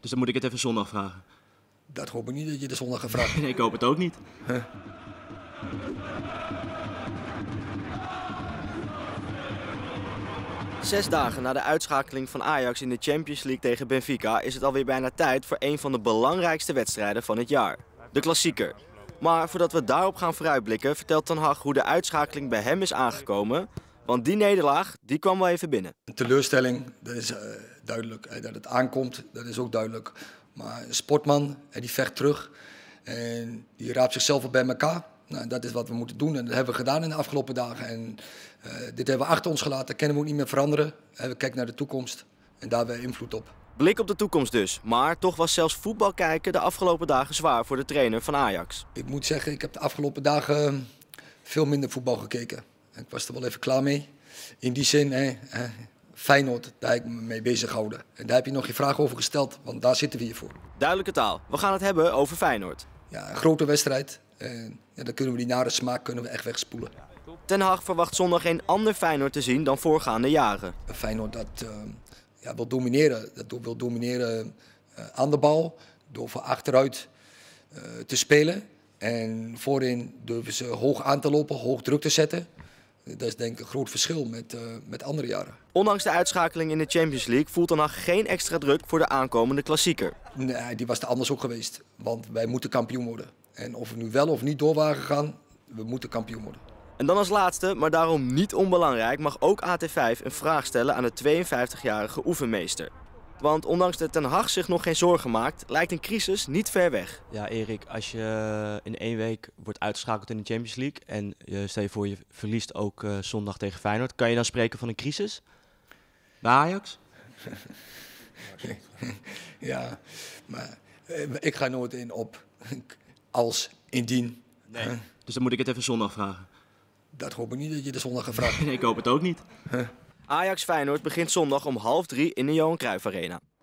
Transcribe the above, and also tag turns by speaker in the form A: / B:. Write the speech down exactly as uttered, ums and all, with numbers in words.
A: Dus dan moet ik het even zondag vragen.
B: Dat hoop ik niet dat je de zondag gaat vragen.
A: Nee, ik hoop het ook niet.
B: Huh?
C: Zes dagen na de uitschakeling van Ajax in de Champions League tegen Benfica is het alweer bijna tijd voor een van de belangrijkste wedstrijden van het jaar. De klassieker. Maar voordat we daarop gaan vooruitblikken, vertelt Ten Hag hoe de uitschakeling bij hem is aangekomen. Want die nederlaag, die kwam wel even binnen.
B: Een teleurstelling, dat is uh, duidelijk. Uh, dat het aankomt, dat is ook duidelijk. Maar een sportman, uh, die vecht terug. En die raapt zichzelf op bij elkaar. Nou, dat is wat we moeten doen en dat hebben we gedaan in de afgelopen dagen. En uh, dit hebben we achter ons gelaten, dat kunnen we ook niet meer veranderen. Uh, we kijken naar de toekomst en daar hebben we invloed op.
C: Blik op de toekomst dus. Maar toch was zelfs voetbal kijken de afgelopen dagen zwaar voor de trainer van Ajax.
B: Ik moet zeggen, ik heb de afgelopen dagen veel minder voetbal gekeken. Ik was er wel even klaar mee. In die zin, hè, Feyenoord, daar heb ik me mee bezig gehouden. En daar heb je nog je vraag over gesteld, want daar zitten we hier voor.
C: Duidelijke taal. We gaan het hebben over Feyenoord.
B: Ja, een grote wedstrijd. En ja, dan kunnen we die nare smaak kunnen we echt wegspoelen.
C: Ten Hag verwacht zondag geen ander Feyenoord te zien dan voorgaande jaren.
B: Een Feyenoord dat uh, ja, wil domineren. Dat wil domineren uh, aan de bal, door van achteruit uh, te spelen. En voorin durven ze hoog aan te lopen, hoog druk te zetten. Dat is denk ik een groot verschil met, uh, met andere jaren.
C: Ondanks de uitschakeling in de Champions League voelt Ten Hag geen extra druk voor de aankomende klassieker.
B: Nee, die was er anders ook geweest. Want wij moeten kampioen worden. En of we nu wel of niet door waren gegaan, we moeten kampioen worden.
C: En dan als laatste, maar daarom niet onbelangrijk, mag ook A T vijf een vraag stellen aan de tweeënvijftigjarige oefenmeester. Want ondanks dat Ten Hag zich nog geen zorgen maakt, lijkt een crisis niet ver weg.
D: Ja, Erik, als je in één week wordt uitgeschakeld in de Champions League en je, stel je voor je verliest ook uh, zondag tegen Feyenoord, kan je dan spreken van een crisis bij Ajax?
B: Ja, maar uh, ik ga nooit in op als, indien.
A: Nee. Uh, dus dan moet ik het even zondag vragen.
B: Dat hoop ik niet dat je de zondag gaat vragen.
A: Nee, ik hoop het ook niet.
C: Ajax Feyenoord begint zondag om half drie in de Johan Cruijff Arena.